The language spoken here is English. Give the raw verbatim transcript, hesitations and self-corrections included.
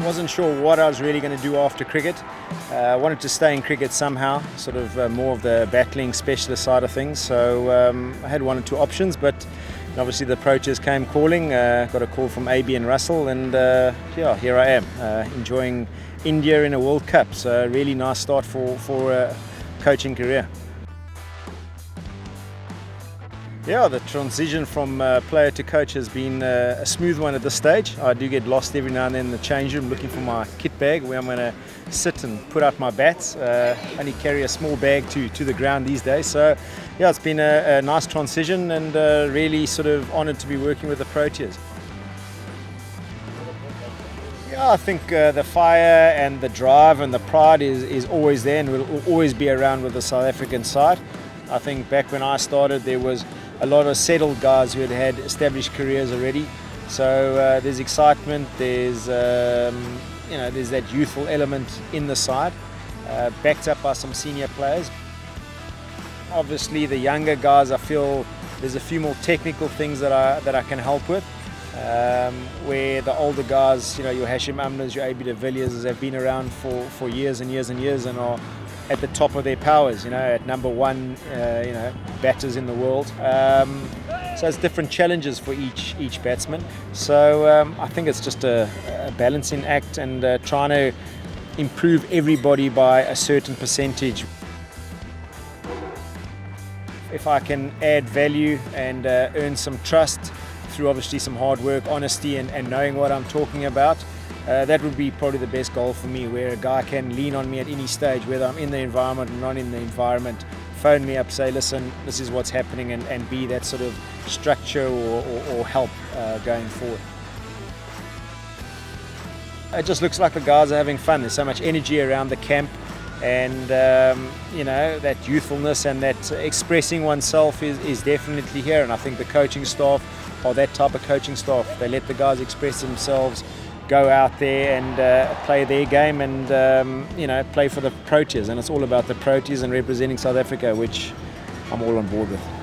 wasn't sure what I was really going to do after cricket. Uh, I wanted to stay in cricket somehow, sort of uh, more of the battling specialist side of things. So um, I had one or two options, but obviously the Proteas came calling. Uh, got a call from A B and Russell, and uh, yeah, here I am, uh, enjoying India in a World Cup. So a really nice start for, for a coaching career. Yeah, the transition from uh, player to coach has been uh, a smooth one at this stage. I do get lost every now and then in the change room looking for my kit bag where I'm going to sit and put out my bats. Uh, only carry a small bag to, to the ground these days. So yeah, it's been a, a nice transition, and uh, really sort of honoured to be working with the Proteas. Yeah, I think uh, the fire and the drive and the pride is, is always there, and will always be around with the South African side. I think back when I started there was a lot of settled guys who had had established careers already. So uh, there's excitement, there's um, you know, there's that youthful element in the side, uh, backed up by some senior players. Obviously the younger guys, I feel there's a few more technical things that I, that I can help with. Um, where the older guys, you know, your Hashim Amlas, your A B de Villiers, have been around for, for years and years and years and are at the top of their powers, you know, at number one, uh, you know, batters in the world. Um, so it's different challenges for each each batsman. So um, I think it's just a, a balancing act, and uh, trying to improve everybody by a certain percentage. If I can add value and uh, earn some trust through obviously some hard work, honesty, and, and knowing what I'm talking about, Uh, that would be probably the best goal for me, where a guy can lean on me at any stage, whether I'm in the environment or not in the environment, phone me up, say, listen, this is what's happening, and, and be that sort of structure or, or, or help uh, going forward. It just looks like the guys are having fun. There's so much energy around the camp, and um, you know, that youthfulness and that expressing oneself is, is definitely here, and I think the coaching staff are that type of coaching staff. They let the guys express themselves, go out there and uh, play their game, and um, you know, play for the Proteas, and it's all about the Proteas and representing South Africa, which I'm all on board with.